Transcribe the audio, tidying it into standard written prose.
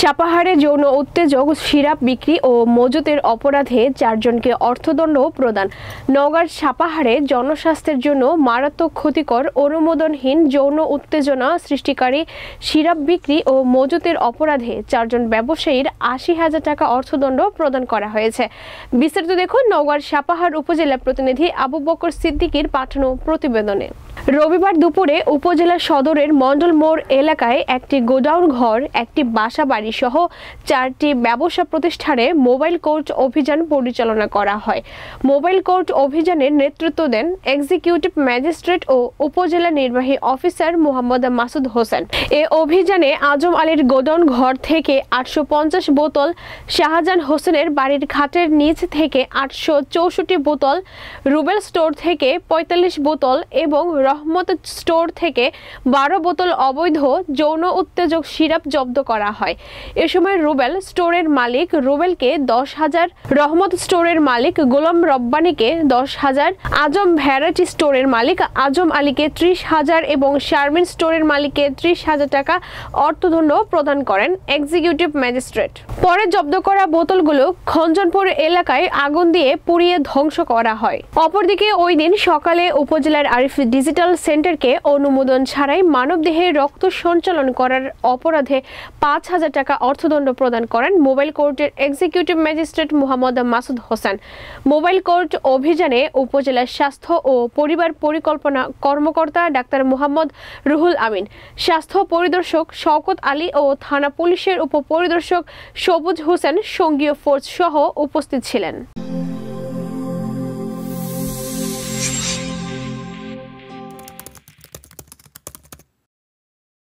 সাপাহারে যৌন উত্তেজক সিরাপ বিক্রি ও মজুতের অপরাধে 4 জনকে অর্থদণ্ড প্রদান। নওগাঁর সাপাহারে জনস্বাস্থ্যের জন্য মারাত্মক ক্ষতিকর অনুমোদনহীন যৌন উত্তেজনা সৃষ্টিকারী সিরাপ বিক্রি ও মজুতের অপরাধে 4 জন ব্যবসায়ীর 80,000 টাকা অর্থদণ্ড প্রদান করা হয়েছে। বিস্তারিত দেখুন নওগাঁর সাপাহার উপজেলা প্রতিনিধি আবু বকর সিদ্দিকীর পাঠানো প্রতিবেদনে। রবিবার দুপুরে উপজেলা সদরের মণ্ডল মোড় এলাকায় একটি গোডাউন ঘর, একটি বাসা বাড়ি সহ 4টি ব্যবসা প্রতিষ্ঠানে মোবাইল কোর্ট অভিযান পরিচালনা করা হয়। মোবাইল কোর্ট অভিযানের নেতৃত্ব দেন এক্সিকিউটিভ ম্যাজিস্ট্রেট ও উপজেলা নির্বাহী অফিসার মোহাম্মদ মাসুদ হোসেন। এ অভিযানে আজম আলীর গোডাউন ঘর থেকে 850 বোতল, শাহজাহান হোসেনের বাড়ির খাটের নিচ থেকে 864 বোতল, রুবেল স্টোর থেকে 45 বোতল এবং রহমত স্টোর থেকে 12 বোতল অবৈধ যৌন উত্তেজক সিরাপ জব্দ করা হয়। এ সময় রুবেল স্টোরের মালিক রুবেলকে 10,000, রহমত স্টোরের মালিক গোলাম রব্বানীকে 10,000, আজম ভ্যারাইটি স্টোরের মালিক আজম আলীকে 30,000 এবং শারমিন স্টোরের মালিককে 30,000 টাকা অর্থদণ্ড প্রদান করেন এক্সিকিউটিভ ম্যাজিস্ট্রেট। পরে জব্দ করা বোতলগুলো খঞ্জনপুর এলাকায় আগুন দিয়ে পুড়িয়ে ধ্বংস করা হয়। অপরদিকে ওই দিন সকালে উপজেলার আরিফ ডিজিটাল সেন্টারকে অনুমোদন ছাড়াই মানবদেহে রক্ত সঞ্চালন করার অপরাধে 5,000 টাকা অর্থদণ্ড প্রদান করেন মোবাইল কোর্টের executive magistrate Mohammad Masud Hossain. Mobile court অভিযানে উপজেলার স্বাস্থ্য ও পরিবার পরিকল্পনা কর্মকর্তা ডাক্তার মোহাম্মদ রুহুল আমিন, স্বাস্থ্য পরিদর্শক শওকত আলী ও থানা পুলিশের উপপরিদর্শক সবুজ হোসেন সঙ্গীয় ফোর্স সহ উপস্থিত ছিলেন।